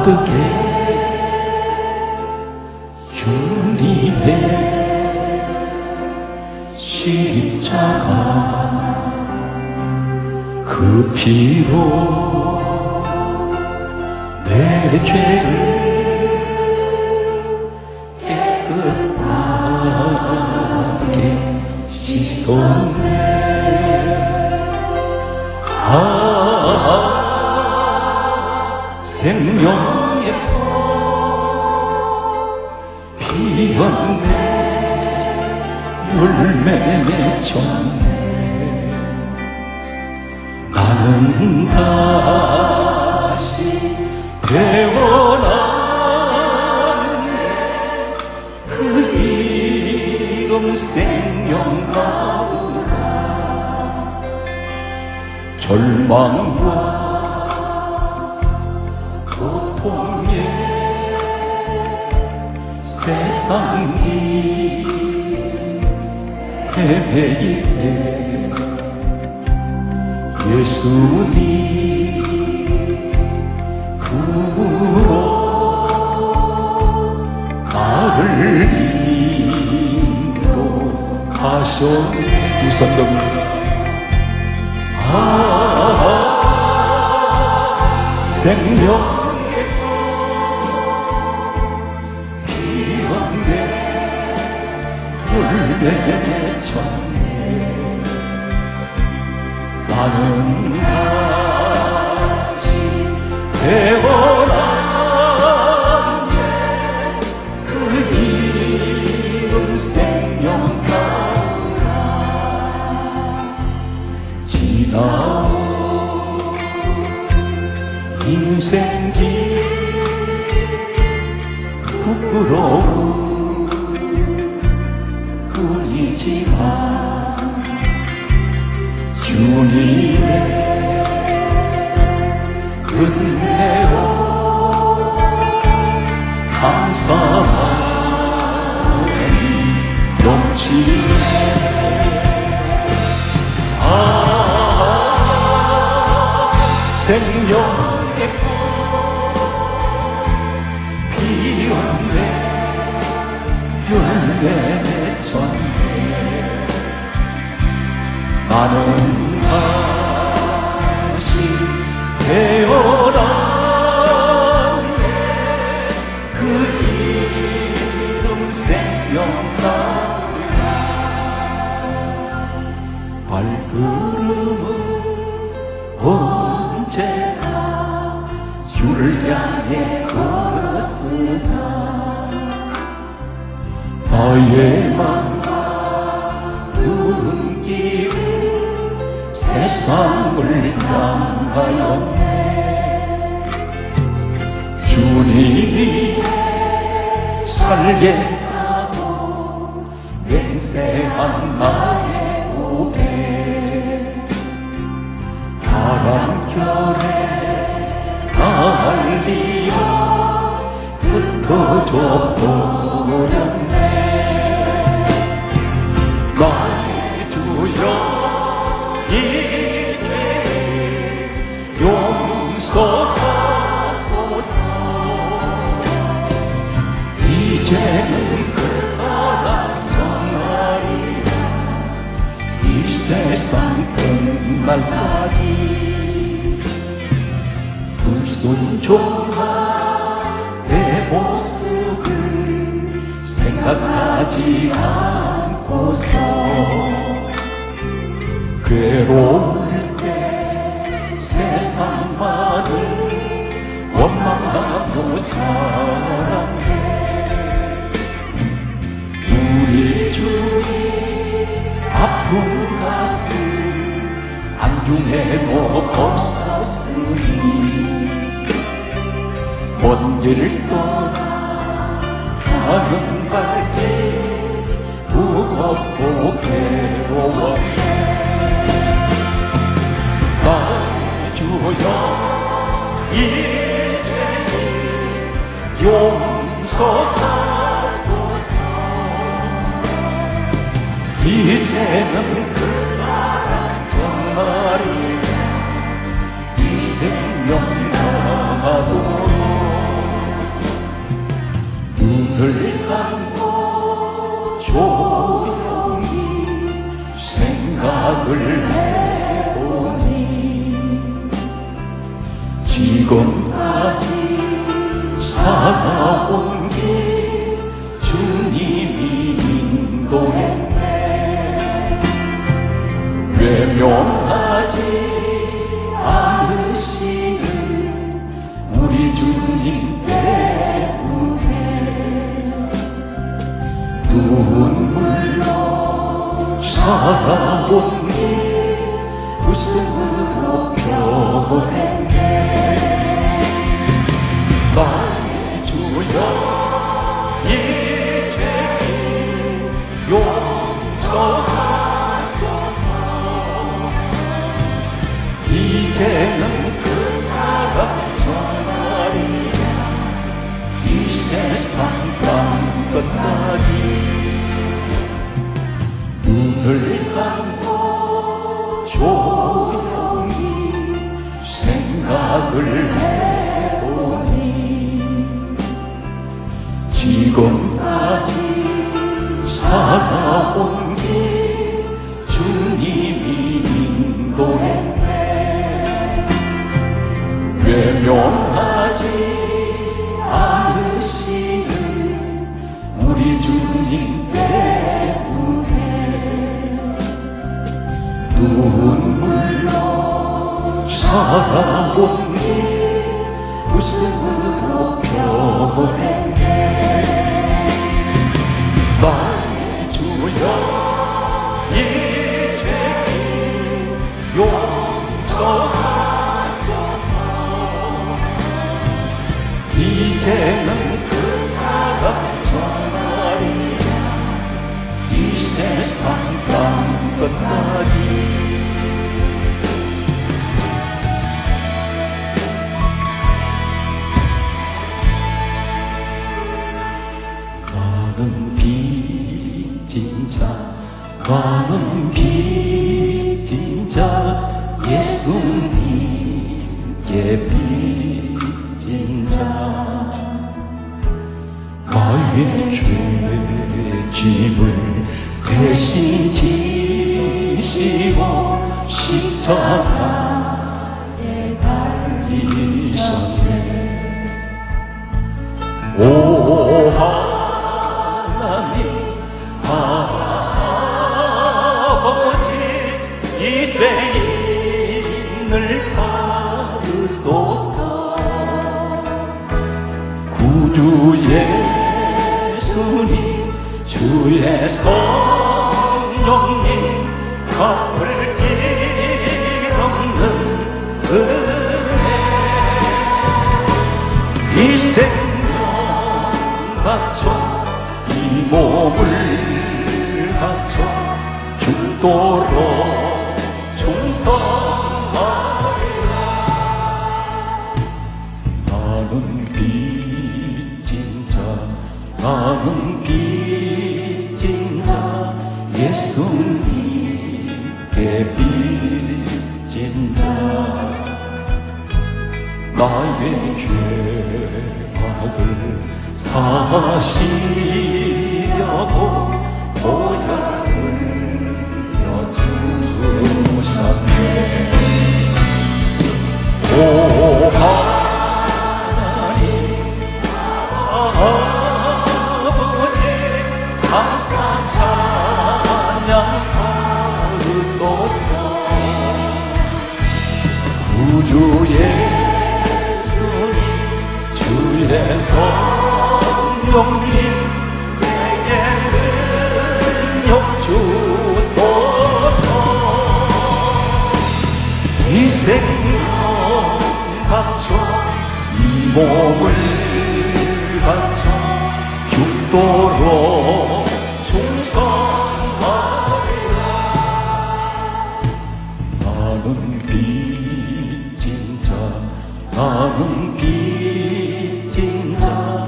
가득해 흉리대 십자가 그 피로 내 죄를 깨끗하게 씻었네. 생명의 꽃 피었네. 열매 맺혔네. 나는 다시 태어났네. 그 이름 생명나무라. 절망과 고통에 세상이 헤매일 때 예수님 구로 나를 인도하셨네. 두 손 듭니다. 생명의 꽃 피었네. 열매 맺혔네. 나는 다시 태어났네. 그 이름 생명나무라. 지나온 인생길 부끄러운 뿐이지만 주님의 은혜로 감사함이 넘치네. 생명의 꽃 피었네. 열매 맺혔네. 나는 다시 태어났네. 그 이름 생명나무라. 발걸음은 언제나 주를 향해 걸었으나 나의 맘과 눈길은 세상을 향하였네. 주님이 살겠다고 맹세한 나의 고백 바람결에 날리어 흩어져 버렸네. 나의 주여 이제 용서하소서. 이제는 그 사랑 전하리라. 이 세상 끝날까지 불순종한 내 모습을 생각하지 않고서 괴로울 때 세상만을 원망하며 살았네. 우리 주님 아픈 가슴 안중에도 없었으니 먼 길 떠나 가는 발길 무겁고 괴로웠네. 나의 주여 이제 용서하소서. 이제는 그 사랑 정말이야. 이 생명 나가도록 생각을 해보니 지금까지 살아온 길 주님이 인도했네. 외면하지 않으시는 우리 주님 때문에 눈물로 살아온 길 웃음으로 변했네. 나의 주여 이 죄를 용서하소서. 이제는 그 사랑 전하리라 이 세상 땅 끝까지. 눈을 감고 조용히 생각을 해보니 지금까지 살아온 길 주님이 인도했네. 외면하지 않으시는 우리 주님 때문에 눈물로 살아온 길 웃음으로 변했네. 나의 주여 이 죄를 용서하소서. 이제는 그 사랑 전하리라 이 세상 땅 끝까지. 나는 빚진 자, 나는 빚진 자, 예수님께 빚진 자. 나의 죄짐을 대신 지시고 십자가에 달리셨네. 오 하나님 아버지 이 죄인을 받으소서. 구주 예수님 주의 성령님 갚을 길 없는 은혜 이 생명 바쳐 이 몸을 바쳐 죽도록 충성하리라. 나는 빚진 자, 나는 빚진 자, 예수님께 빚진 자. 나의 죄악을 사시려고 보혈을 흘려주셨네. 오 하나님 아버지 감사 찬양 받으소서. 구주 예수님 주의 성령님 내게 능력 주소서. 이 생명 바쳐 이 몸을 바쳐 죽도록 충성하리라. 나는 빚진 자, 나는 빚진 자,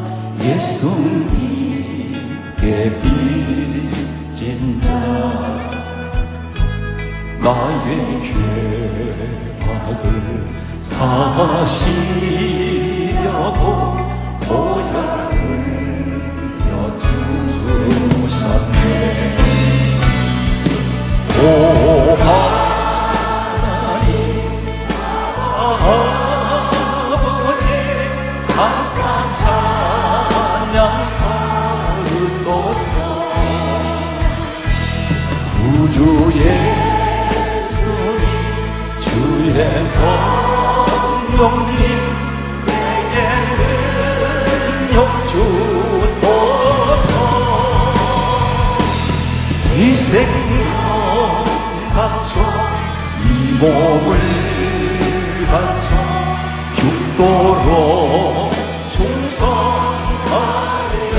예수님께 빚진 자. 나의 죄악을 사시려고 보혈을 흘려주셨네. 오 주의 성령님 내게 능력 주소서. 이 생명 바쳐 이 몸을 바쳐 죽도록 충성하리라.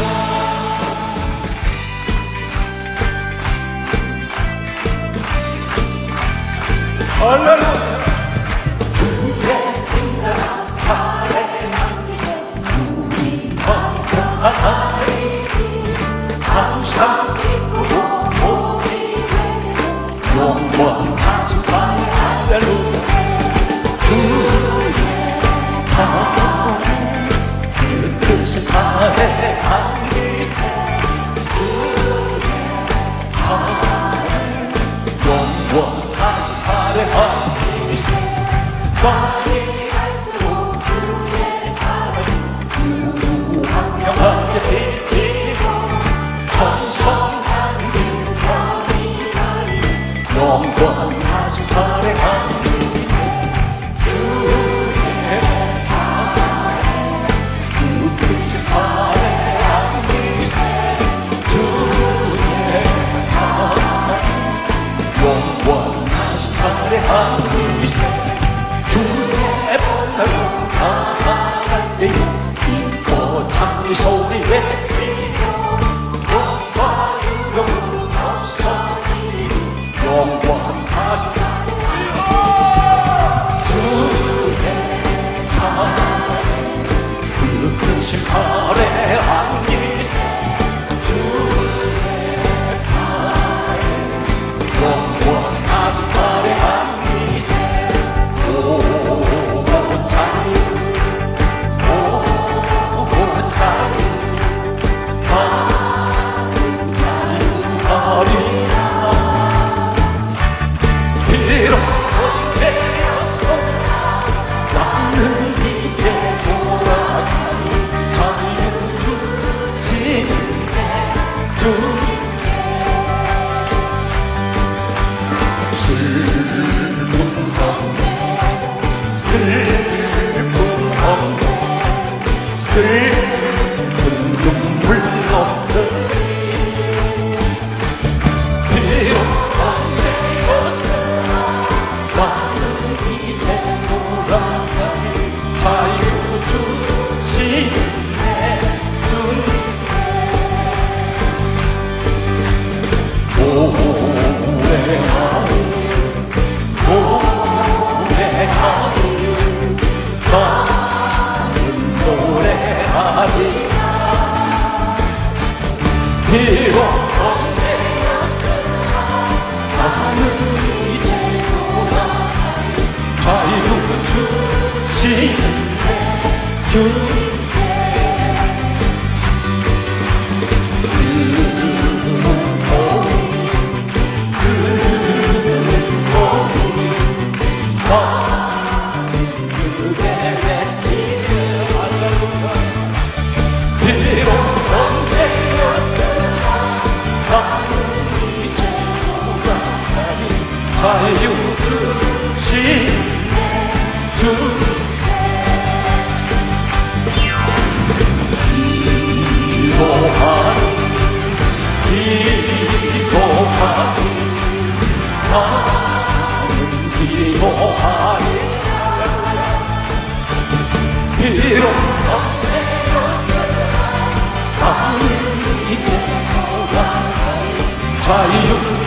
할렐루야. 주의 진정한 발에 안기세 우리 영광하리. 항상 기쁘고 복이 되리라. 영원하신 발에 할렐루야. 주의 발에 그 크신 발에 안기세 주의 발에 영원하신 발에 안기세. 많이 갈수록 주의 사랑이 무한명하게 비치고 천성한 그 밤이 나리. 영원하신 발에 안기세 주의 발에 그 크신 발에 안기세 주의 발에 영원하신 발에 안기세. 주의 보살로 나아갈 때에 힘껏 장미 소리 외치고 영과 영으로 넘쳐지고 영원하신 주의 발에 그 크신 발에 안기세 주의 발에 영원하신 발에 안기세. 온 자유 많은 자유하리라. 비록 헛되어서 나는 이제 돌아가니 자유 주시네 주님께. 슬픈 가운데 슬픈 눈물 없으리. 비록 헛되어서 나는 이제 돌아가니 자유 주시네 주님께. 노래하리 노래하리 나는 노래하리라. 비록 헛되었으나 나는 이제 돌아가니 자유 주시네 주님께. 큰 소리 그게 외치며 할렐루야. 비록 헛되었으나 나는 이제 돌아가니 자유 주시네 주님께. 기도하니 기도하니 나는 기도하니. 비록 헛되었으나 나는 이제 돌아가니 자유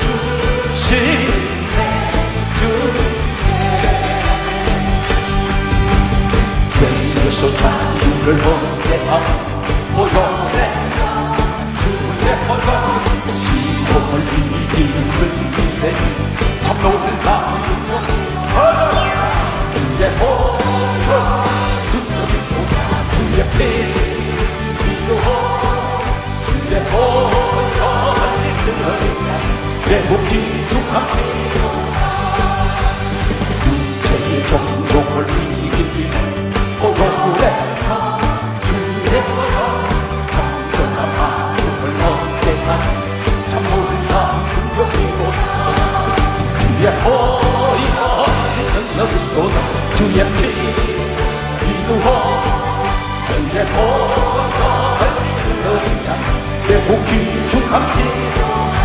주시네 주님께. 죄에서 자유를 얻게 하고 영원했다 주의 허락 시험을 이긴 승리네 참 놀라우고 주의 허락 주의 피 필요호 주의 허락이 들어있다 내 목이 중함이요 육체의 정욕을 이기기는 억울해 주의 있도다. 주의 피 기도하 주의 보혈 흘리느냐 내 복이 중한 기도하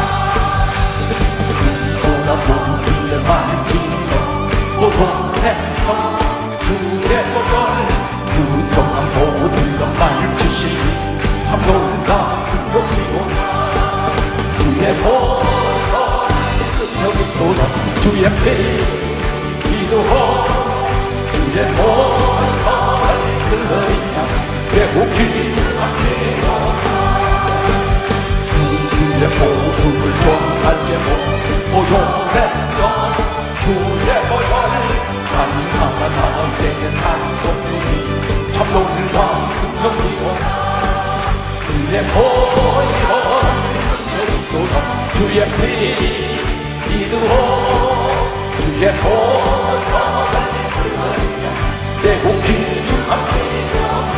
보다 보기에 만지며 보통했던 주의 보혈 그동안 모든 것 만지시니 참 놀라운 주의 보혈 여기 또다 주의 피 기도하 주의 보혈 흘리냐 내 복이 중한 기도하 주의 복음을 전할 제목 보혈했던 주의 보혈 간사가 나에게 단속들이 참 놀라운 능력이로다 주의 보혈 여기도다 주의 피 기도하 주의 보혈 내 복이 중한 기도하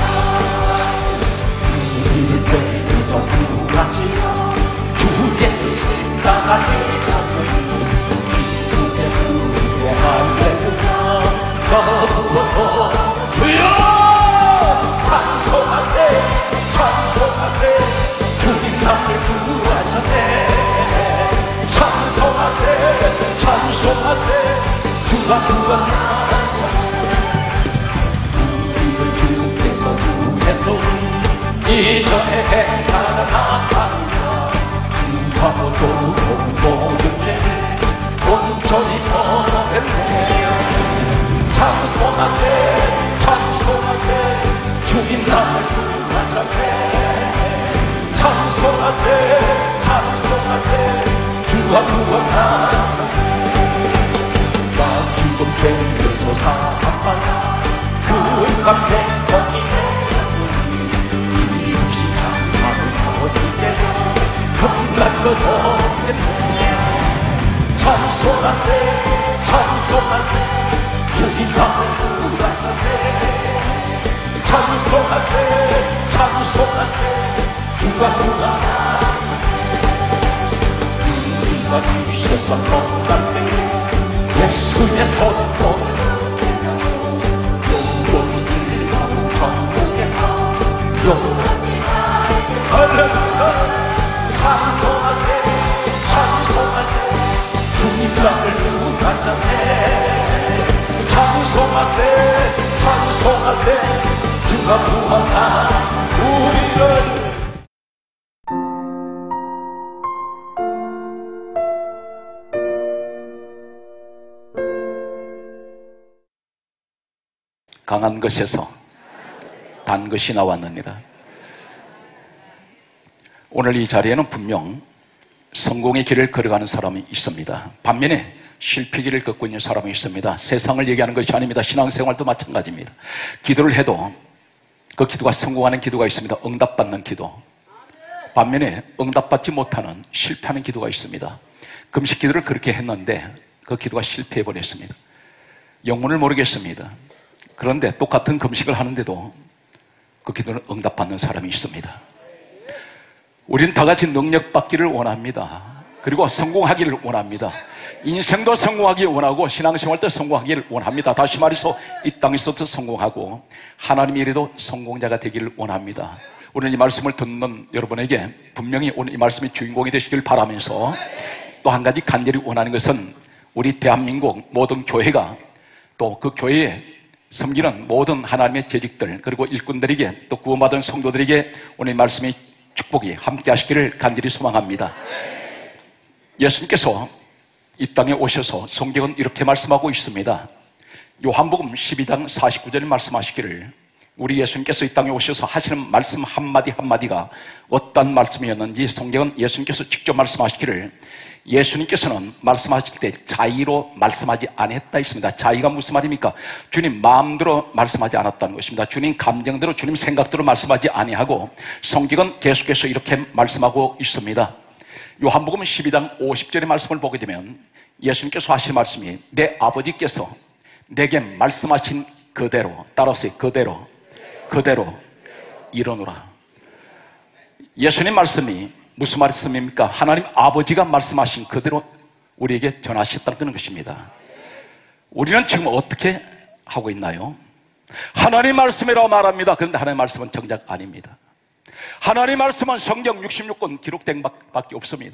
우리를 죄에서 구하시고 주 예수 십자가 지셨으니 기쁘게 부르세 할렐루야 너부터 주여 찬송하세 찬송하세 주님 나를 구하셨네 찬송하세 찬송하세 주가 구원하셨네 우리를 주께서 구해서 이전에 행하는 하나님이여 주하고도 모든 죄를 온전히 벗어냈네 찬송하세 찬송하세 주님 나를 구하셨네 찬송하세 찬송하세 주가 구원하셨네 나 지금 죄에서 사함받아 그가 백성이 되었으니 이없이 향하는 것을 때려 겁난 것 없겠네 찬송하세 찬송하세 주님 나를 구하셨네 찬송하세 찬송하세 주가 구원하셨네 우리가 주셔서 놀랍네 예수의 손으로 영원히 즐거운 천국에서 영원히 살게 할렐루야 찬송하세 찬송하세 주님 나를 구하셨네 찬송하세 찬송하세 주가 구원하사 우리를 강한 것에서 단 것이 나왔느니라. 오늘 이 자리에는 분명 성공의 길을 걸어가는 사람이 있습니다. 반면에 실패 길을 걷고 있는 사람이 있습니다. 세상을 얘기하는 것이 아닙니다. 신앙생활도 마찬가지입니다. 기도를 해도 그 기도가 성공하는 기도가 있습니다. 응답받는 기도. 반면에 응답받지 못하는 실패하는 기도가 있습니다. 금식 기도를 그렇게 했는데 그 기도가 실패해버렸습니다. 영문을 모르겠습니다. 그런데 똑같은 금식을 하는데도 그 기도는 응답받는 사람이 있습니다. 우리는 다 같이 능력받기를 원합니다. 그리고 성공하기를 원합니다. 인생도 성공하기 원하고 신앙생활도 성공하기를 원합니다. 다시 말해서 이 땅에서도 성공하고 하나님의 일에도 성공자가 되기를 원합니다. 오늘 이 말씀을 듣는 여러분에게 분명히 오늘 이 말씀의 주인공이 되시길 바라면서 또 한 가지 간절히 원하는 것은 우리 대한민국 모든 교회가 또 그 교회에 섬기는 모든 하나님의 재직들 그리고 일꾼들에게 또 구원받은 성도들에게 오늘 이 말씀의 축복이 함께 하시기를 간절히 소망합니다. 예수님께서 이 땅에 오셔서 성경은 이렇게 말씀하고 있습니다. 요한복음 12장 49절에 말씀하시기를 우리 예수님께서 이 땅에 오셔서 하시는 말씀 한마디 한마디가 어떤 말씀이었는지 성경은 예수님께서 직접 말씀하시기를 예수님께서는 말씀하실 때 자의로 말씀하지 않았다 있습니다. 자의가 무슨 말입니까? 주님 마음대로 말씀하지 않았다는 것입니다. 주님 감정대로 주님 생각대로 말씀하지 아니하고 성경은 계속해서 이렇게 말씀하고 있습니다. 요한복음 12장 50절의 말씀을 보게 되면 예수님께서 하신 말씀이 내 아버지께서 내게 말씀하신 그대로 따라서 그대로 이루노라. 예수님 말씀이 무슨 말씀입니까? 하나님 아버지가 말씀하신 그대로 우리에게 전하셨다는 것입니다. 우리는 지금 어떻게 하고 있나요? 하나님 말씀이라고 말합니다. 그런데 하나님 말씀은 정작 아닙니다. 하나님 말씀은 성경 66권 기록된 밖에 없습니다.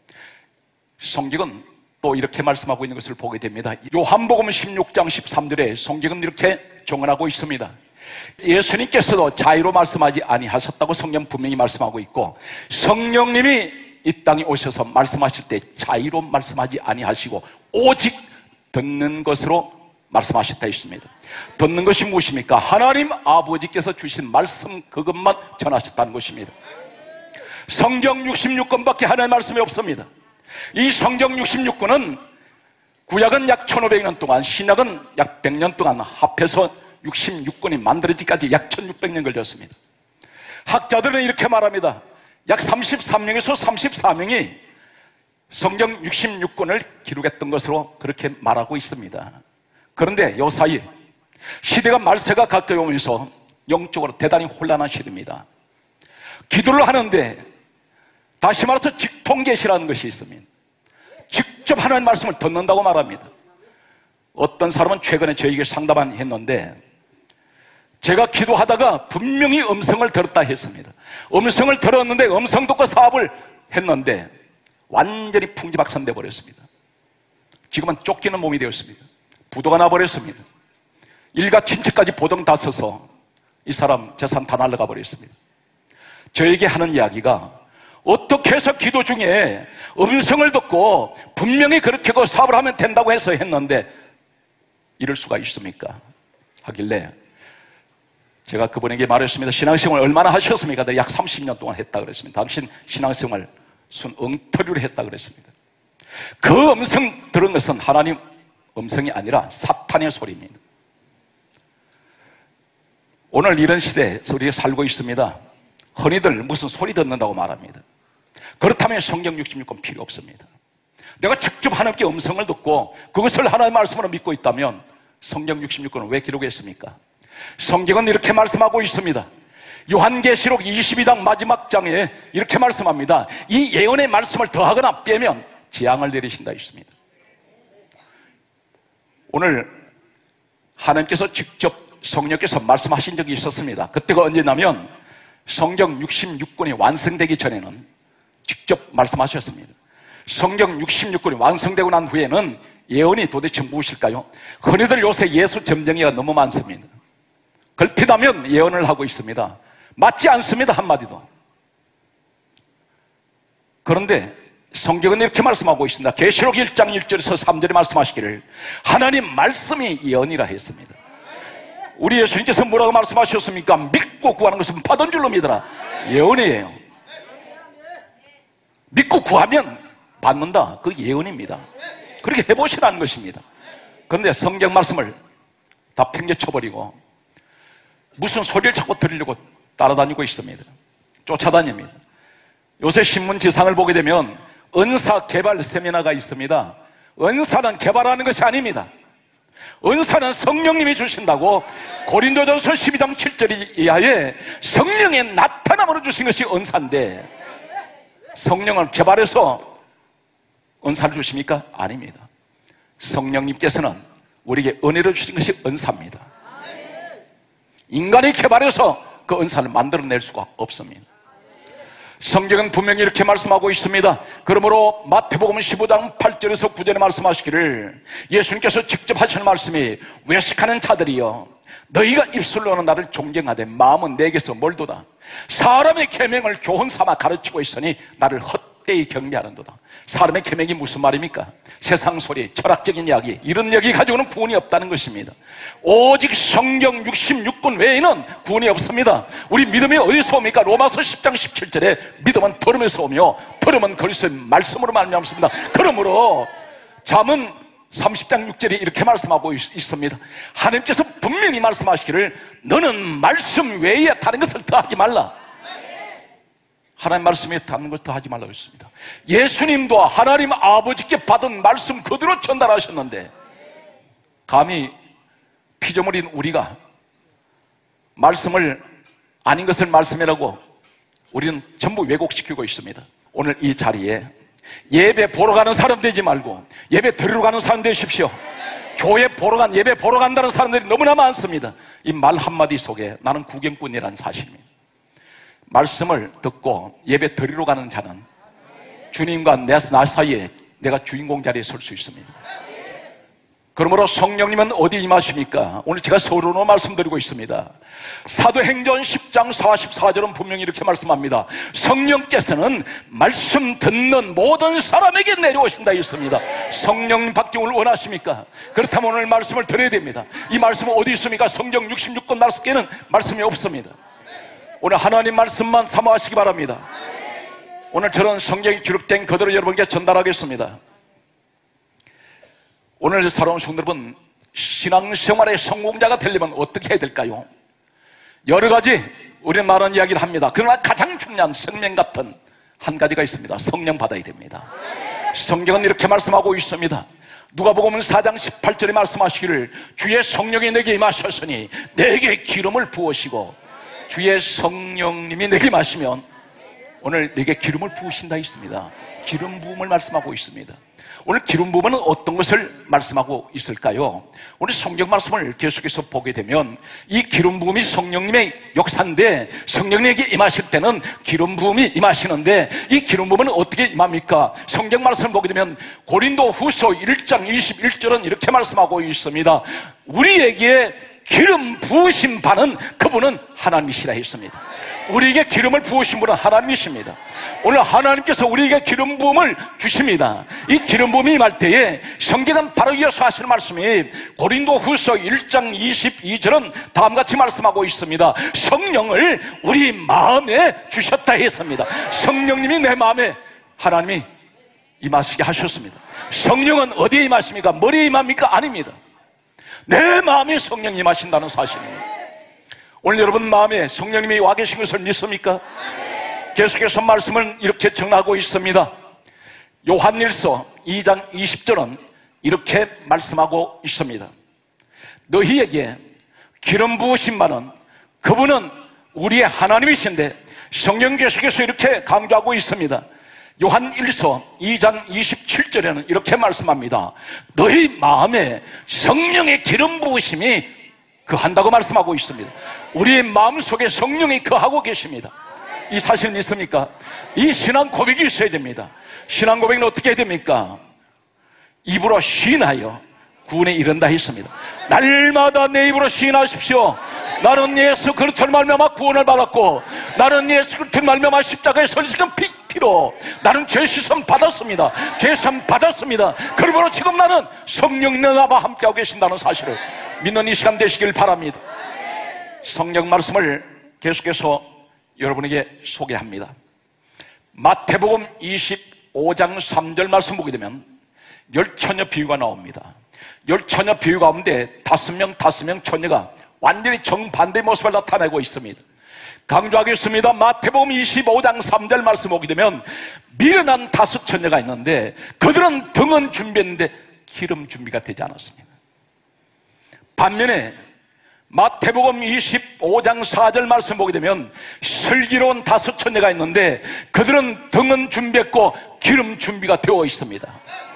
성경은 또 이렇게 말씀하고 있는 것을 보게 됩니다. 요한복음 16장 13절에 성경은 이렇게 정언하고 있습니다. 예수님께서도 자의로 말씀하지 아니하셨다고 성경 분명히 말씀하고 있고, 성령님이 이 땅에 오셔서 말씀하실 때 자의로 말씀하지 아니하시고 오직 듣는 것으로 말씀하셨다 했습니다. 듣는 것이 무엇입니까? 하나님 아버지께서 주신 말씀 그것만 전하셨다는 것입니다. 성경 66권밖에 하나님의 말씀이 없습니다. 이 성경 66권은 구약은 약 1500년 동안, 신약은 약 100년 동안 합해서 66권이 만들어지기까지 약 1600년 걸렸습니다. 학자들은 이렇게 말합니다. 약 33명에서 34명이 성경 66권을 기록했던 것으로 그렇게 말하고 있습니다. 그런데 요 사이 시대가 말세가 가까이 오면서 영적으로 대단히 혼란한 시대입니다. 기도를 하는데 다시 말해서 직통계시라는 것이 있습니다. 직접 하나님 말씀을 듣는다고 말합니다. 어떤 사람은 최근에 저에게 상담을 했는데, 제가 기도하다가 분명히 음성을 들었다 했습니다. 음성을 들었는데 음성 듣고 사업을 했는데 완전히 풍지박산돼 버렸습니다. 지금은 쫓기는 몸이 되었습니다. 부도가 나버렸습니다. 일가 친척까지 보등 다 서서 이 사람 재산 다 날아가 버렸습니다. 저에게 하는 이야기가, 어떻게 해서 기도 중에 음성을 듣고 분명히 그렇게 사업을 하면 된다고 해서 했는데 이럴 수가 있습니까? 하길래 제가 그분에게 말했습니다. 신앙생활 얼마나 하셨습니까? 약 30년 동안 했다 그랬습니다. 당신 신앙생활 순 엉터리로 했다 그랬습니다. 그 음성 들은 것은 하나님 음성이 아니라 사탄의 소리입니다. 오늘 이런 시대에서 우리가 살고 있습니다. 흔히들 무슨 소리 듣는다고 말합니다. 그렇다면 성경 66권 필요 없습니다. 내가 직접 하나님께 음성을 듣고 그것을 하나님의 말씀으로 믿고 있다면 성경 66권을 왜 기록했습니까? 성경은 이렇게 말씀하고 있습니다. 요한계시록 22장 마지막 장에 이렇게 말씀합니다. 이 예언의 말씀을 더하거나 빼면 재앙을 내리신다 했습니다. 오늘 하나님께서 직접 성령께서 말씀하신 적이 있었습니다. 그때가 언제냐면 성경 66권이 완성되기 전에는 직접 말씀하셨습니다. 성경 66권이 완성되고 난 후에는 예언이 도대체 무엇일까요? 흔히들 요새 예수 점쟁이가 너무 많습니다. 걸핏하면 예언을 하고 있습니다. 맞지 않습니다, 한마디도. 그런데 성경은 이렇게 말씀하고 있습니다. 계시록 1장 1절에서 3절에 말씀하시기를 하나님 말씀이 예언이라 했습니다. 우리 예수님께서 뭐라고 말씀하셨습니까? 믿고 구하는 것은 받은 줄로 믿어라. 예언이에요. 믿고 구하면 받는다. 그 예언입니다. 그렇게 해보시라는 것입니다. 그런데 성경 말씀을 다 팽개쳐버리고 무슨 소리를 자꾸 들으려고 따라다니고 있습니다. 쫓아다닙니다. 요새 신문 지상을 보게 되면 은사 개발 세미나가 있습니다. 은사는 개발하는 것이 아닙니다. 은사는 성령님이 주신다고 고린도전서 12장 7절 이하에 성령의 나타남으로 주신 것이 은사인데 성령을 개발해서 은사를 주십니까? 아닙니다. 성령님께서는 우리에게 은혜를 주신 것이 은사입니다. 인간이 개발해서 그 은사를 만들어낼 수가 없습니다. 성경은 분명히 이렇게 말씀하고 있습니다. 그러므로 마태복음 15장 8절에서 9절에 말씀하시기를 예수님께서 직접 하시는 말씀이 외식하는 자들이여 너희가 입술로는 나를 존경하되 마음은 내게서 멀도다. 사람의 계명을 교훈 삼아 가르치고 있으니 나를 헛되이 경배하는도다. 사람의 계명이 무슨 말입니까? 세상 소리, 철학적인 이야기, 이런 이야기 가지고는 구원이 없다는 것입니다. 오직 성경 66권 외에는 구원이 없습니다. 우리 믿음이 어디서 옵니까? 로마서 10장 17절에 믿음은 들음에서 오며 들음은 그리스도의 말씀으로 말미암습니다. 그러므로 잠언 30장 6절에 이렇게 말씀하고 있습니다. 하나님께서 분명히 말씀하시기를 너는 말씀 외에 다른 것을 더하지 말라. 하나님 말씀에 닿는 것 더 하지 말라고 했습니다. 예수님도 하나님 아버지께 받은 말씀 그대로 전달하셨는데 감히 피조물인 우리가 말씀을 아닌 것을 말씀이라고 우리는 전부 왜곡시키고 있습니다. 오늘 이 자리에 예배 보러 가는 사람 되지 말고 예배 드리러 가는 사람 되십시오. 교회 보러 간, 예배 보러 간다는 사람들이 너무나 많습니다. 이 말 한마디 속에 나는 구경꾼이라는 사실입니다. 말씀을 듣고 예배 드리러 가는 자는 주님과 나 사이에 내가 주인공 자리에 설 수 있습니다. 그러므로 성령님은 어디 임하십니까? 오늘 제가 서론으로 말씀드리고 있습니다. 사도행전 10장 44절은 분명히 이렇게 말씀합니다. 성령께서는 말씀 듣는 모든 사람에게 내려오신다 했습니다. 성령님 받기를 원하십니까? 그렇다면 오늘 말씀을 드려야 됩니다. 이 말씀은 어디 있습니까? 성경 66권 5개는 말씀이 없습니다. 오늘 하나님 말씀만 사모하시기 바랍니다. 오늘 저는 성경에 기록된 그대로 여러분께 전달하겠습니다. 오늘 살아온 성도 여러분, 신앙생활의 성공자가 되려면 어떻게 해야 될까요? 여러 가지 우리는 많은 이야기를 합니다. 그러나 가장 중요한 생명 같은 한 가지가 있습니다. 성령 받아야 됩니다. 성경은 이렇게 말씀하고 있습니다. 누가복음 4장 18절에 말씀하시기를 주의 성령이 내게 임하셨으니 내게 기름을 부으시고, 주의 성령님이 내게 임하시면 오늘 내게 기름을 부으신다 있습니다. 기름 부음을 말씀하고 있습니다. 오늘 기름 부음은 어떤 것을 말씀하고 있을까요? 오늘 성경 말씀을 계속해서 보게 되면 이 기름 부음이 성령님의 역사인데, 성령님에게 임하실 때는 기름 부음이 임하시는데, 이 기름 부음은 어떻게 임합니까? 성경 말씀을 보게 되면 고린도 후서 1장 21절은 이렇게 말씀하고 있습니다. 우리에게 기름 부으신 바는 그분은 하나님이시라 했습니다. 우리에게 기름을 부으신 분은 하나님이십니다. 오늘 하나님께서 우리에게 기름 부음을 주십니다. 이 기름 부음이 임할 때에 성경은 바로 이어서 하시는 말씀이 고린도 후서 1장 22절은 다음같이 말씀하고 있습니다. 성령을 우리 마음에 주셨다 했습니다. 성령님이 내 마음에 하나님이 임하시게 하셨습니다. 성령은 어디에 임하십니까? 머리에 임합니까? 아닙니다. 내 마음에 성령이 임하신다는 사실입니다. 오늘 여러분 마음에 성령님이 와 계신 것을 믿습니까? 계속해서 말씀을 이렇게 정하고 있습니다. 요한일서 2장 20절은 이렇게 말씀하고 있습니다. 너희에게 기름 부으신 바는 그분은 우리의 하나님이신데, 성령 계속해서 이렇게 강조하고 있습니다. 요한일서 2장 27절에는 이렇게 말씀합니다. 너희 마음에 성령의 기름 부으심이 거한다고 말씀하고 있습니다. 우리의 마음속에 성령이 거하고 계십니다. 이 사실 믿습니까? 이 신앙 고백이 있어야 됩니다. 신앙 고백은 어떻게 해야 됩니까? 입으로 시인하여 구원에 이른다 했습니다. 날마다 내 입으로 시인하십시오. 나는 예수 그리스도를 말미암아 구원을 받았고, 나는 예수 그리스도를 말미암아 십자가에 설식한 피로 나는 죄 씻음 받았습니다. 죄 씻음 받았습니다. 그러므로 지금 나는 성령님 나와 함께하고 계신다는 사실을 믿는 이 시간 되시길 바랍니다. 성경 말씀을 계속해서 여러분에게 소개합니다. 마태복음 25장 3절 말씀 보게 되면 열처녀 비유가 나옵니다. 열처녀 비유 가운데 5명 처녀가 완전히 정반대의 모습을 나타내고 있습니다. 강조하겠습니다. 마태복음 25장 3절 말씀 보게 되면 미련한 5처녀가 있는데 그들은 등은 준비했는데 기름 준비가 되지 않았습니다. 반면에 마태복음 25장 4절 말씀 보게 되면 슬기로운 5처녀가 있는데 그들은 등은 준비했고 기름 준비가 되어 있습니다.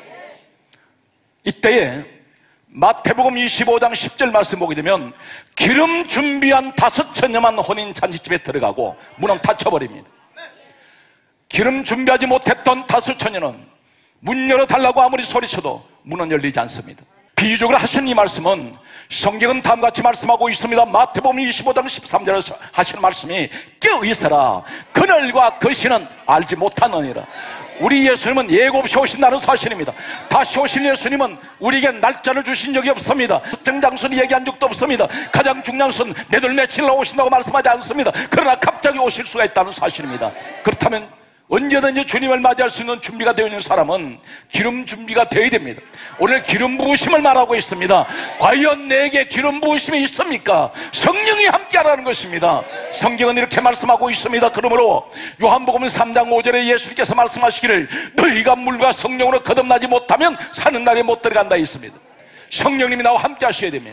이때에 마태복음 25장 10절 말씀 보게 되면 기름 준비한 5처녀만 혼인 잔치집에 들어가고 문은 닫혀버립니다. 기름 준비하지 못했던 5처녀는 문 열어달라고 아무리 소리쳐도 문은 열리지 않습니다. 비유적으로 하신 이 말씀은 성경은 다음같이 말씀하고 있습니다. 마태복음 25장 13절에서 하시는 말씀이 깨어있어라 그날과 그 시는 알지 못하느니라. 우리 예수님은 예고 없이 오신다는 사실입니다. 다시 오신 예수님은 우리에게 날짜를 주신 적이 없습니다. 특정 장소를 얘기한 적도 없습니다. 가장 중요한 것은 몇월 며칠 나오신다고 말씀하지 않습니다. 그러나 갑자기 오실 수가 있다는 사실입니다. 그렇다면 언제든지 주님을 맞이할 수 있는 준비가 되어 있는 사람은 기름 준비가 되어야 됩니다. 오늘 기름 부으심을 말하고 있습니다. 과연 내게 기름 부으심이 있습니까? 성령이 함께하라는 것입니다. 성경은 이렇게 말씀하고 있습니다. 그러므로 요한복음 3장 5절에 예수님께서 말씀하시기를 너희가 물과 성령으로 거듭나지 못하면 사는 날에 못 들어간다 했습니다. 성령님이 나와 함께 하셔야 됩니다.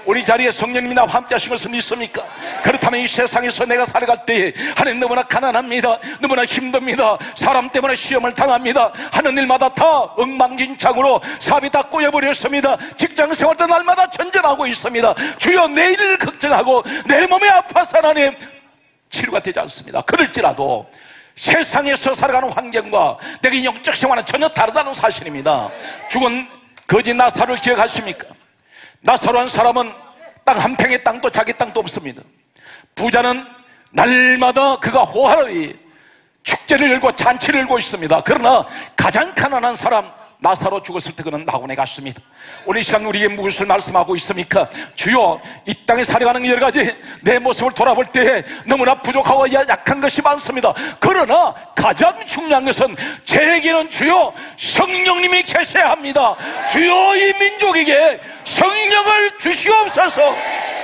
우리 자리에 성령님이 나와 함께 하신 것을 믿습니까? 그렇다면 이 세상에서 내가 살아갈 때에 하나님 너무나 가난합니다. 너무나 힘듭니다. 사람 때문에 시험을 당합니다. 하는 일마다 다 엉망진창으로 사업이 다 꼬여버렸습니다. 직장생활도 날마다 전전하고 있습니다. 주여 내일을 걱정하고 내 몸에 아파서 하나님 치료가 되지 않습니다. 그럴지라도 세상에서 살아가는 환경과 내가 영적 생활은 전혀 다르다는 사실입니다. 죽은 거지 나사로를 기억하십니까? 나사로한 사람은 땅 한 평의 땅도 자기 땅도 없습니다. 부자는 날마다 그가 호화로이 축제를 열고 잔치를 열고 있습니다. 그러나 가장 가난한 사람 나사로 죽었을 때 그는 낙원에 갔습니다. 오늘 이 시간 우리에게 무엇을 말씀하고 있습니까? 주여, 이 땅에 살아가는 여러 가지 내 모습을 돌아볼 때에 너무나 부족하고 약한 것이 많습니다. 그러나 가장 중요한 것은 제게는 주여 성령님이 계셔야 합니다. 주여, 이 민족에게 성령을 주시옵소서.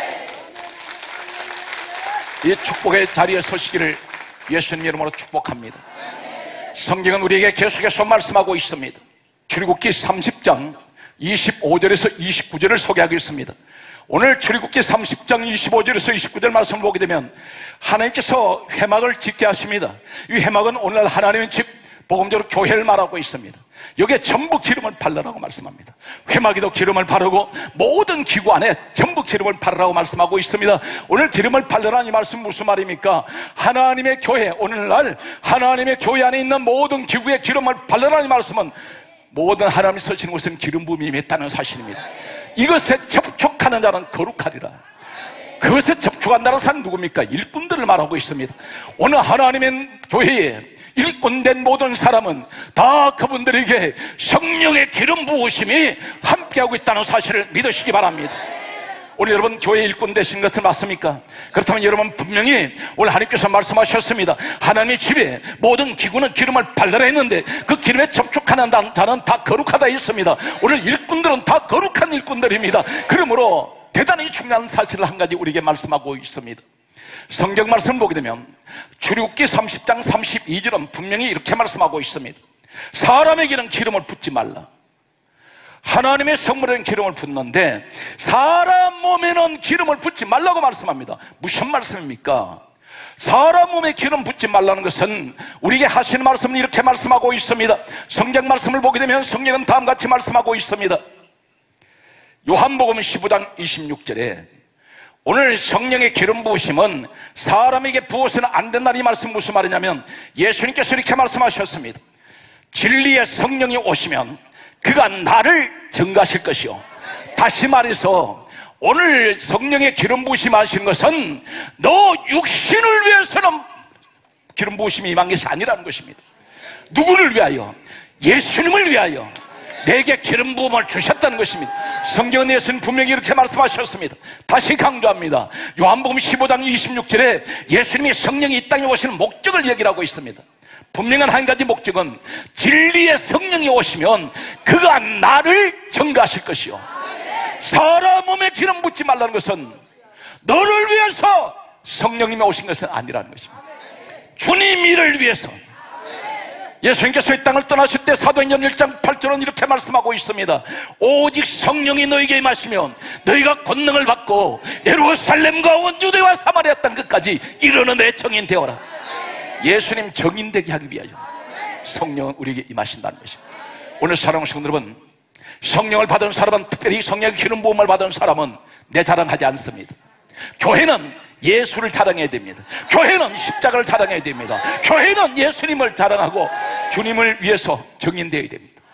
이 축복의 자리에 서시기를 예수님 이름으로 축복합니다. 성경은 우리에게 계속해서 말씀하고 있습니다. 출애굽기 30장 25절에서 29절을 소개하겠습니다. 오늘 출애굽기 30장 25절에서 29절 말씀을 보게 되면 하나님께서 회막을 짓게 하십니다. 이 회막은 오늘날 하나님의 집, 복음적으로 교회를 말하고 있습니다. 여기에 전부 기름을 바르라고 말씀합니다. 회막에도 기름을 바르고 모든 기구 안에 전부 기름을 바르라고 말씀하고 있습니다. 오늘 기름을 바르라는 이 말씀 무슨 말입니까? 하나님의 교회, 오늘날 하나님의 교회 안에 있는 모든 기구에 기름을 바르라는 이 말씀은 모든 하나님이 서시는 곳은 기름 부음이 임했다는 사실입니다. 이것에 접촉하는 자는 거룩하리라. 그것에 접촉한다는 사람은 누굽니까? 일꾼들을 말하고 있습니다. 오늘 하나님의 교회에 일꾼된 모든 사람은 다 그분들에게 성령의 기름 부으심이 함께하고 있다는 사실을 믿으시기 바랍니다. 오늘 여러분 교회 일꾼 되신 것을 맞습니까? 그렇다면 여러분 분명히 오늘 하나님께서 말씀하셨습니다. 하나님의 집에 모든 기구는 기름을 발라라 했는데 그 기름에 접촉하는 자는 다 거룩하다 했습니다. 오늘 일꾼들은 다 거룩한 일꾼들입니다. 그러므로 대단히 중요한 사실을 한 가지 우리에게 말씀하고 있습니다. 성경 말씀을 보게 되면 출애굽기 30장 32절은 분명히 이렇게 말씀하고 있습니다. 사람에게는 기름을 붓지 말라. 하나님의 성물에는 기름을 붓는데 사람 몸에는 기름을 붓지 말라고 말씀합니다. 무슨 말씀입니까? 사람 몸에 기름 붓지 말라는 것은 우리에게 하시는 말씀은 이렇게 말씀하고 있습니다. 성경 말씀을 보게 되면 성경은 다음같이 말씀하고 있습니다. 요한복음 15장 26절에 오늘 성령의 기름 부으심은 사람에게 부어서는 안 된다는 이 말씀 무슨 말이냐면 예수님께서 이렇게 말씀하셨습니다. 진리의 성령이 오시면 그가 나를 증거하실 것이요. 다시 말해서 오늘 성령의 기름 부으심 하신 것은 너 육신을 위해서는 기름 부으심이 임한 것이 아니라는 것입니다. 누구를 위하여? 예수님을 위하여 내게 기름 부음을 주셨다는 것입니다. 성경은 예수님 분명히 이렇게 말씀하셨습니다. 다시 강조합니다. 요한복음 15장 26절에 예수님이 성령이 이 땅에 오시는 목적을 얘기하고 있습니다. 분명한 한 가지 목적은 진리의 성령이 오시면 그가 나를 증거하실 것이요. 사람 몸에 기름 붓지 말라는 것은 너를 위해서 성령님이 오신 것은 아니라는 것입니다. 주님 일을 위해서. 예수님께서 이 땅을 떠나실 때 사도행전 1장 8절은 이렇게 말씀하고 있습니다. 오직 성령이 너에게 임하시면 너희가 권능을 받고 예루살렘과 온 유대와 사마리아 땅 끝까지 이르는 내 정인 되어라. 예수님 정인되게 하기 위하여 성령은 우리에게 임하신다는 것입니다. 오늘 사랑하는 성도 여러분, 성령을 받은 사람은, 특별히 성령의 기름 부음을 받은 사람은 내 자랑하지 않습니다. 교회는 예수를 자랑해야 됩니다. 교회는 십자가를 자랑해야 됩니다. 교회는 예수님을 자랑하고 주님을 위해서 정인되어야 됩니다.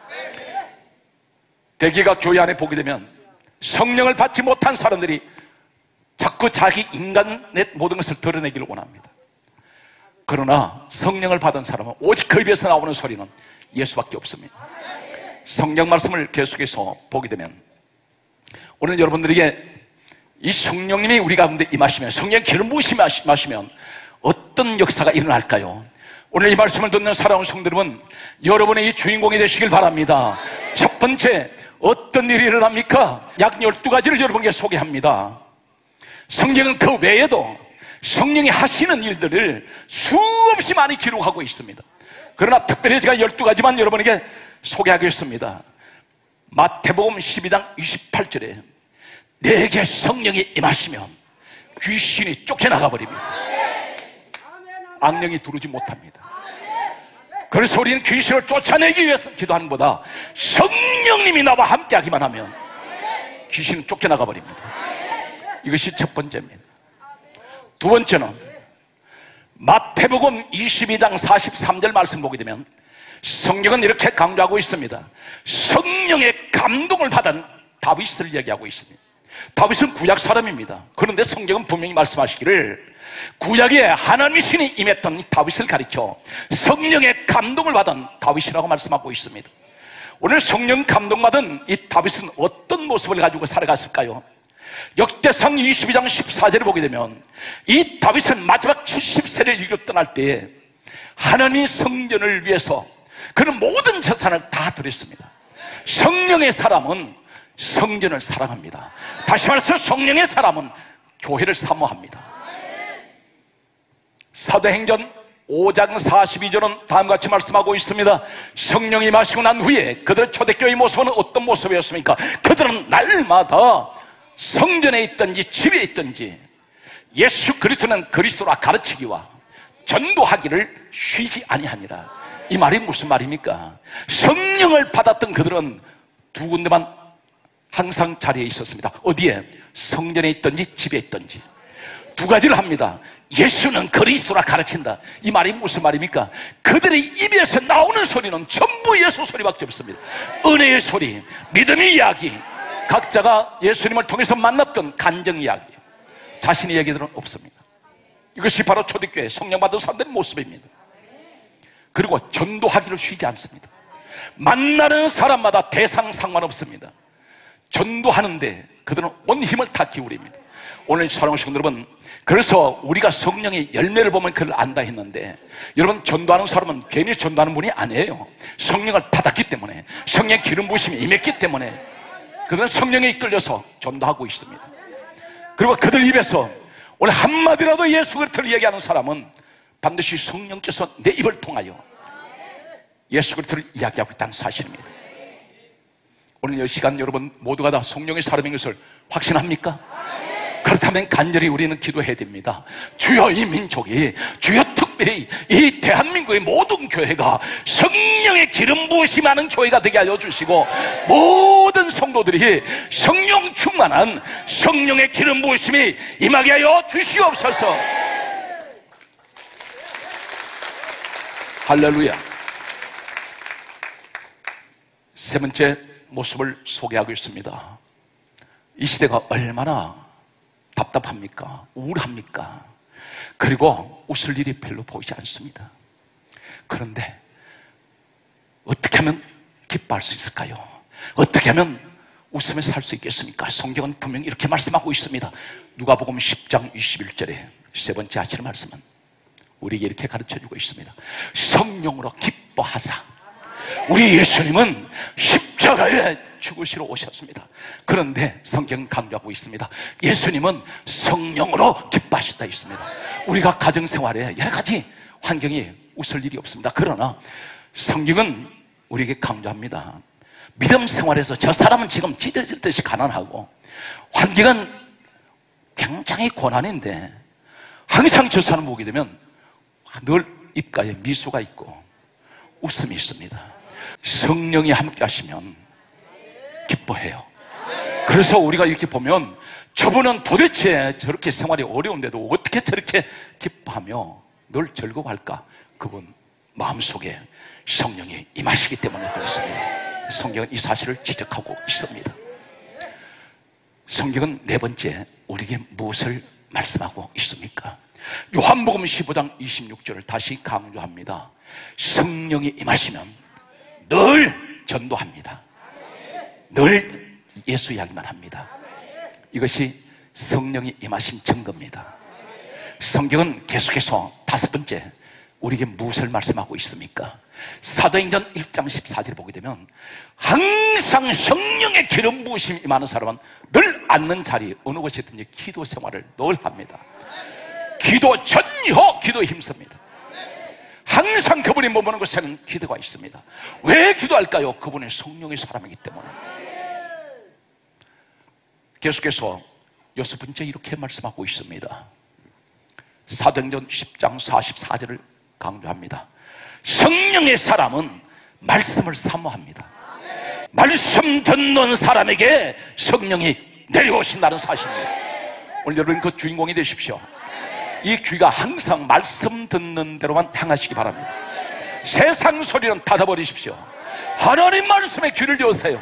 대개가 교회 안에 보게 되면 성령을 받지 못한 사람들이 자꾸 자기 인간의 모든 것을 드러내기를 원합니다. 그러나 성령을 받은 사람은 오직 그 입에서 나오는 소리는 예수밖에 없습니다. 성경 말씀을 계속해서 보게 되면 오늘 여러분들에게 이 성령님이 우리 가운데 임하시면, 성령 기름 부으심이 임하시면 어떤 역사가 일어날까요? 오늘 이 말씀을 듣는 사랑하는 성도 여러분, 여러분의 이 주인공이 되시길 바랍니다. 첫 번째, 어떤 일이 일어납니까? 약 12가지를 여러분께 소개합니다. 성경은 그 외에도 성령이 하시는 일들을 수없이 많이 기록하고 있습니다. 그러나 특별히 제가 12가지만 여러분에게 소개하겠습니다. 마태복음 12장 28절에 내게 성령이 임하시면 귀신이 쫓겨나가 버립니다. 악령이 두르지 못합니다. 그래서 우리는 귀신을 쫓아내기 위해서 기도하는 것보다 성령님이 나와 함께 하기만 하면 귀신은 쫓겨나가 버립니다. 이것이 첫 번째입니다. 두 번째는 마태복음 22장 43절 말씀 보게 되면 성경은 이렇게 강조하고 있습니다. 성령의 감동을 받은 다윗을 얘기하고 있습니다. 다윗은 구약 사람입니다. 그런데 성경은 분명히 말씀하시기를 구약에 하나님의 신이 임했던 이 다윗을 가리켜 성령의 감동을 받은 다윗이라고 말씀하고 있습니다. 오늘 성령 감동받은 이 다윗은 어떤 모습을 가지고 살아갔을까요? 역대상 22장 14절을 보게 되면 이 다윗은 마지막 70세를 일교 떠날 때에 하나님의 성전을 위해서 그는 모든 재산을 다 드렸습니다. 성령의 사람은 성전을 사랑합니다. 다시 말해서 성령의 사람은 교회를 사모합니다. 사도행전 5장 42절은 다음과 같이 말씀하고 있습니다. 성령이 임하시고 난 후에 그들의 초대교회의 모습은 어떤 모습이었습니까? 그들은 날마다 성전에 있든지 집에 있든지 예수 그리스도는 그리스도라 가르치기와 전도하기를 쉬지 아니하니라. 이 말이 무슨 말입니까? 성령을 받았던 그들은 두 군데만 항상 자리에 있었습니다. 어디에? 성전에 있든지 집에 있든지. 두 가지를 합니다. 예수는 그리스도라 가르친다. 이 말이 무슨 말입니까? 그들의 입에서 나오는 소리는 전부 예수 소리밖에 없습니다. 은혜의 소리, 믿음의 이야기, 각자가 예수님을 통해서 만났던 간증 이야기, 자신의 얘기들은 없습니다. 이것이 바로 초대교회 성령 받은 사람들의 모습입니다. 그리고 전도하기를 쉬지 않습니다. 만나는 사람마다 대상 상관없습니다. 전도하는데 그들은 온 힘을 다 기울입니다. 오늘 사랑하는 성도 여러분, 그래서 우리가 성령의 열매를 보면 그를 안다 했는데, 여러분 전도하는 사람은 괜히 전도하는 분이 아니에요. 성령을 받았기 때문에, 성령의 기름 부으심이 임했기 때문에 그들은 성령에 이끌려서 전도하고 있습니다. 그리고 그들 입에서 오늘 한마디라도 예수 그리스도를 얘기하는 사람은 반드시 성령께서 내 입을 통하여 예수 그리스도를 이야기하고 있다는 사실입니다. 오늘 이 시간 여러분 모두가 다 성령의 사람인 것을 확신합니까? 그렇다면 간절히 우리는 기도해야 됩니다. 주여, 이 민족이, 주여 특별히 이 대한민국의 모든 교회가 성령의 기름 부으심 많은 교회가 되게 하여 주시고, 모든 성도들이 성령 충만한 성령의 기름 부으심이 임하게 하여 주시옵소서. 할렐루야. 세 번째 모습을 소개하고 있습니다. 이 시대가 얼마나 답답합니까? 우울합니까? 그리고 웃을 일이 별로 보이지 않습니다. 그런데 어떻게 하면 기뻐할 수 있을까요? 어떻게 하면 웃으며 살 수 있겠습니까? 성경은 분명히 이렇게 말씀하고 있습니다. 누가복음 10장 21절에 세 번째 하실 말씀은 우리에게 이렇게 가르쳐주고 있습니다. 성령으로 기뻐하사. 우리 예수님은 십자가에 죽으시러 오셨습니다. 그런데 성경은 강조하고 있습니다. 예수님은 성령으로 기뻐하셨다 있습니다. 우리가 가정생활에 여러 가지 환경이 웃을 일이 없습니다. 그러나 성경은 우리에게 강조합니다. 믿음 생활에서 저 사람은 지금 찢어질 듯이 가난하고 환경은 굉장히 고난인데 항상 저 사람 보게 되면 늘 입가에 미소가 있고 웃음이 있습니다. 성령이 함께 하시면 기뻐해요. 그래서 우리가 이렇게 보면 저분은 도대체 저렇게 생활이 어려운데도 어떻게 저렇게 기뻐하며 늘 즐거워할까? 그분 마음속에 성령이 임하시기 때문에 그렇습니다. 성경은 이 사실을 지적하고 있습니다. 성경은 네 번째 우리에게 무엇을 말씀하고 있습니까? 요한복음 15장 26절을 다시 강조합니다. 성령이 임하시면 늘 전도합니다. 늘 예수 이야기만 합니다. 이것이 성령이 임하신 증거입니다. 성경은 계속해서 다섯 번째 우리에게 무엇을 말씀하고 있습니까? 사도행전 1장 14절 보게 되면 항상 성령의 기름 부으심이 임하는 사람은 늘 앉는 자리 어느 곳이든지 기도 생활을 늘 합니다. 기도 전혀 기도에 힘씁니다. 항상 그분이 머무는 곳에는 기도가 있습니다. 왜 기도할까요? 그분의 성령의 사람이기 때문에. 계속해서 여섯 번째 이렇게 말씀하고 있습니다. 사도행전 10장 44절을 강조합니다. 성령의 사람은 말씀을 사모합니다. 말씀 듣는 사람에게 성령이 내려오신다는 사실입니다. 오늘 여러분 그 주인공이 되십시오. 이 귀가 항상 말씀 듣는 대로만 향하시기 바랍니다. 세상 소리는 닫아버리십시오. 하나님 말씀에 귀를 여세요.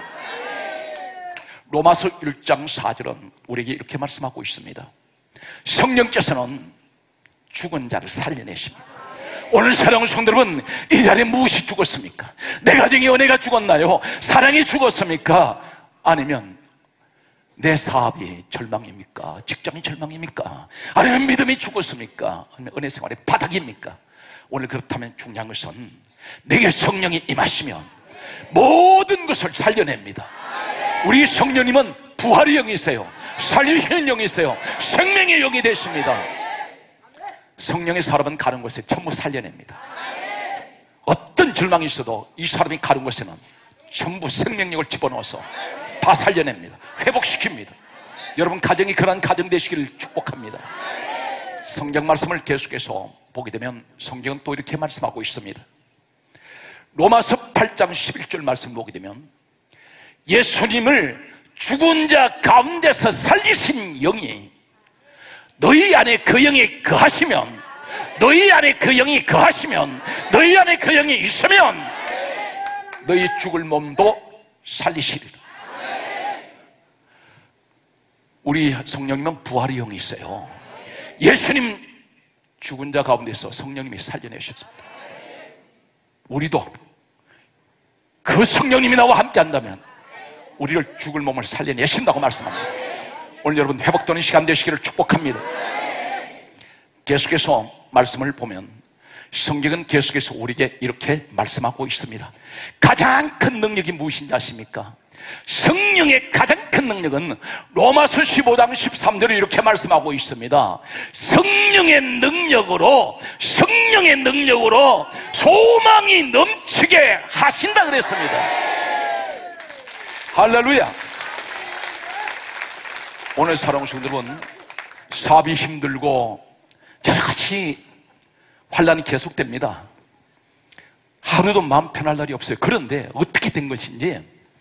로마서 1장 4절은 우리에게 이렇게 말씀하고 있습니다. 성령께서는 죽은 자를 살려내십니다. 오늘 사랑하는 성도 여러분, 이 자리에 무엇이 죽었습니까? 내 가정의 은혜가 죽었나요? 사랑이 죽었습니까? 아니면 내 사업이 절망입니까? 직장이 절망입니까? 아니면 믿음이 죽었습니까? 아니면 은혜 생활의 바닥입니까? 오늘 그렇다면 중요한 것은 내게 성령이 임하시면 모든 것을 살려냅니다. 우리 성령님은 부활의 영이세요. 살리시는 영이세요. 생명의 영이 되십니다. 성령의 사람은 가는 곳에 전부 살려냅니다. 어떤 절망이 있어도 이 사람이 가는 곳에는 전부 생명력을 집어넣어서 다 살려냅니다. 회복시킵니다. 여러분 가정이 그러한 가정 되시기를 축복합니다. 성경 말씀을 계속해서 보게 되면 성경은 또 이렇게 말씀하고 있습니다. 로마서 8장 11절 말씀 보게 되면 예수님을 죽은 자 가운데서 살리신 영이 너희 안에 그 영이 거하시면, 너희 안에 그 영이 거하시면, 너희 안에 그 영이 있으면 너희 죽을 몸도 살리시리라. 우리 성령님은 부활의 영이 있어요. 예수님 죽은 자 가운데서 성령님이 살려내셨습니다. 우리도 그 성령님이 나와 함께 한다면 우리를 죽을 몸을 살려내신다고 말씀합니다. 오늘 여러분 회복되는 시간 되시기를 축복합니다. 계속해서 말씀을 보면 성경은 계속해서 우리에게 이렇게 말씀하고 있습니다. 가장 큰 능력이 무엇인지 아십니까? 성령의 가장 큰 능력은 로마서 15장 13절에 이렇게 말씀하고 있습니다. 성령의 능력으로 소망이 넘치게 하신다 그랬습니다. 할렐루야. 오늘 사랑하는 성도 여러분, 사업이 힘들고 여러 가지 환란이 계속됩니다. 하루도 마음 편할 날이 없어요. 그런데 어떻게 된 것인지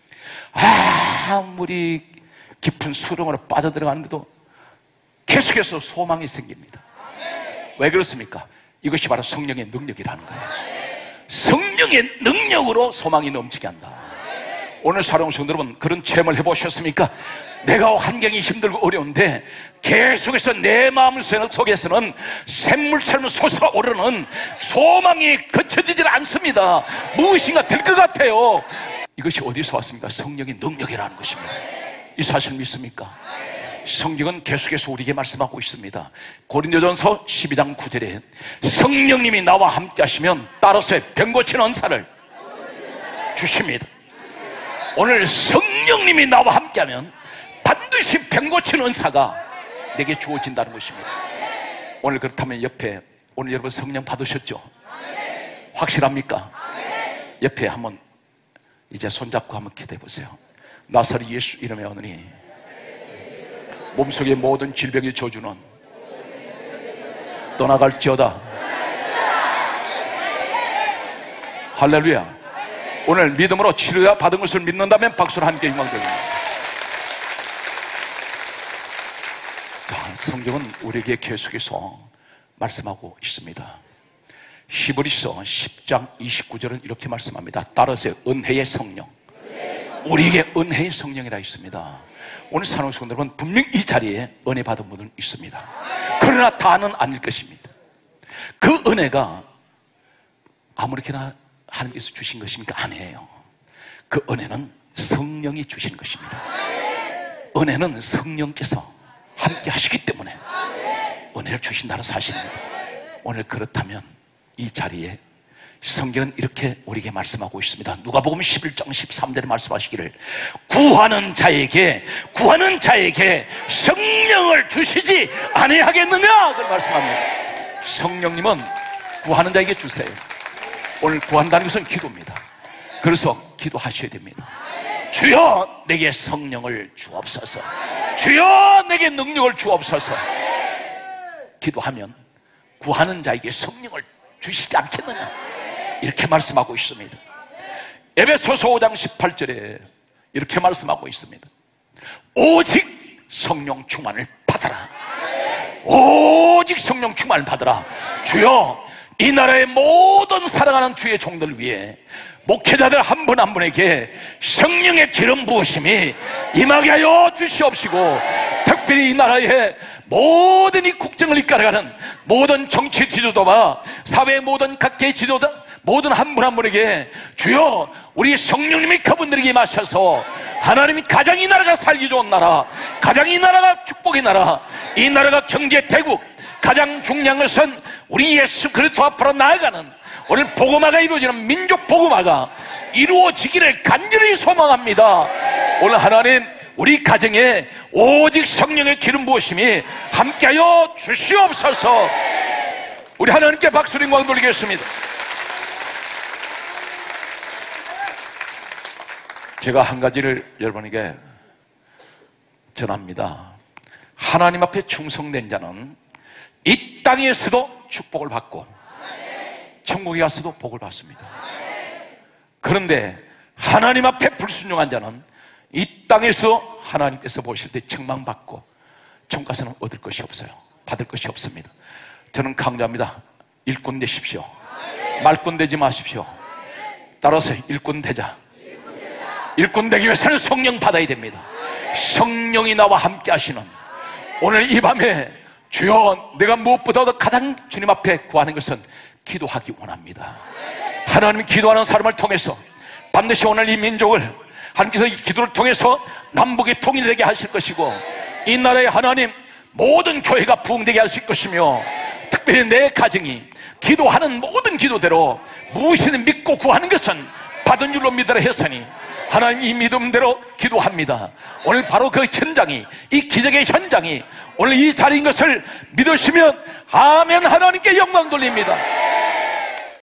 아무리 깊은 수렁으로 빠져들어가는데도 계속해서 소망이 생깁니다. 왜 그렇습니까? 이것이 바로 성령의 능력이라는 거예요. 성령의 능력으로 소망이 넘치게 한다. 오늘 사랑하는 성도 여러분, 그런 체험을 해보셨습니까? 내가 환경이 힘들고 어려운데 계속해서 내 마음 속에서는 샘물처럼 솟아오르는 소망이 그쳐지질 않습니다. 무엇인가 될 것 같아요. 이것이 어디서 왔습니까? 성령의 능력이라는 것입니다. 이 사실 믿습니까? 성경은 계속해서 우리에게 말씀하고 있습니다. 고린도전서 12장 9절에 성령님이 나와 함께 하시면 따라서 병 고치는 은사를 주십니다. 오늘 성령님이 나와 함께하면 반드시 병 고치는 은사가 내게 주어진다는 것입니다. 오늘 그렇다면 옆에 오늘 여러분 성령 받으셨죠? 확실합니까? 옆에 한번 이제 손잡고 한번 기도해 보세요. 나사렛 예수 이름에 오느니 몸속의 모든 질병의 저주는 떠나갈지어다. 할렐루야. 오늘 믿음으로 치료가 받은 것을 믿는다면 박수를 함께 영광드립니다. 성경은 우리에게 계속해서 말씀하고 있습니다. 히브리서 10장 29절은 이렇게 말씀합니다. 따라서 은혜의 성령, 우리에게 은혜의 성령이라 있습니다. 오늘 사랑하는 성도 여러분, 분명히 이 자리에 은혜 받은 분은 있습니다. 그러나 다는 아닐 것입니다. 그 은혜가 아무렇게나 하나님께서 주신 것입니까? 아니에요. 그 은혜는 성령이 주신 것입니다. 은혜는 성령께서 함께 하시기 때문에 은혜를 주신다는 사실입니다. 오늘 그렇다면 이 자리에 성경은 이렇게 우리에게 말씀하고 있습니다. 누가복음 11장 13절에 말씀하시기를 구하는 자에게 성령을 주시지 아니하겠느냐 그걸 말씀합니다. 성령님은 구하는 자에게 주세요. 오늘 구한다는 것은 기도입니다. 그래서 기도하셔야 됩니다. 주여 내게 성령을 주옵소서. 주여 내게 능력을 주옵소서. 기도하면 구하는 자에게 성령을 주시지 않겠느냐, 이렇게 말씀하고 있습니다. 에베소서 5장 18절에 이렇게 말씀하고 있습니다. 오직 성령 충만을 받아라. 오직 성령 충만을 받아라. 주여 이 나라의 모든 사랑하는 주의 종들 위해 목회자들 한 분 한 분에게 성령의 기름 부으심이 임하게 하여 주시옵시고, 특별히 이 나라의 모든 이 국정을 이끌어가는 모든 정치 지도자와 사회의 모든 각계의 지도자 모든 한 분 한 분에게 주여 우리 성령님이 그분들에게 임하셔서 하나님이 가장 이 나라가 살기 좋은 나라, 가장 이 나라가 축복의 나라, 이 나라가 경제 대국, 가장 중요한 것은 우리 예수 그리스도 앞으로 나아가는 오늘 복음화가 이루어지는 민족 복음화가 이루어지기를 간절히 소망합니다. 오늘 하나님 우리 가정에 오직 성령의 기름 부으심이 함께하여 주시옵소서. 우리 하나님께 박수를 영광 돌리겠습니다. 제가 한 가지를 여러분에게 전합니다. 하나님 앞에 충성된 자는 이 땅에서도 축복을 받고 천국에 가서도 복을 받습니다. 그런데 하나님 앞에 불순종한 자는 이 땅에서 하나님께서 보실 때 책망받고 천국 가서는 얻을 것이 없어요. 받을 것이 없습니다. 저는 강조합니다. 일꾼 되십시오. 말꾼 되지 마십시오. 따라서 일꾼 되자. 일꾼 되기 위해서는 성령 받아야 됩니다. 성령이 나와 함께 하시는 오늘 이 밤에 주여 내가 무엇보다도 가장 주님 앞에 구하는 것은 기도하기 원합니다. 하나님 기도하는 사람을 통해서 반드시 오늘 이 민족을 하나님께서 이 기도를 통해서 남북이 통일되게 하실 것이고 이 나라의 하나님 모든 교회가 부흥되게 하실 것이며 특별히 내 가정이 기도하는 모든 기도대로 무엇이든 믿고 구하는 것은 받은 줄로 믿으라 했으니 하나님 이 믿음대로 기도합니다. 오늘 바로 그 현장이 이 기적의 현장이 오늘 이 자리인 것을 믿으시면 아멘 하나님께 영광 돌립니다.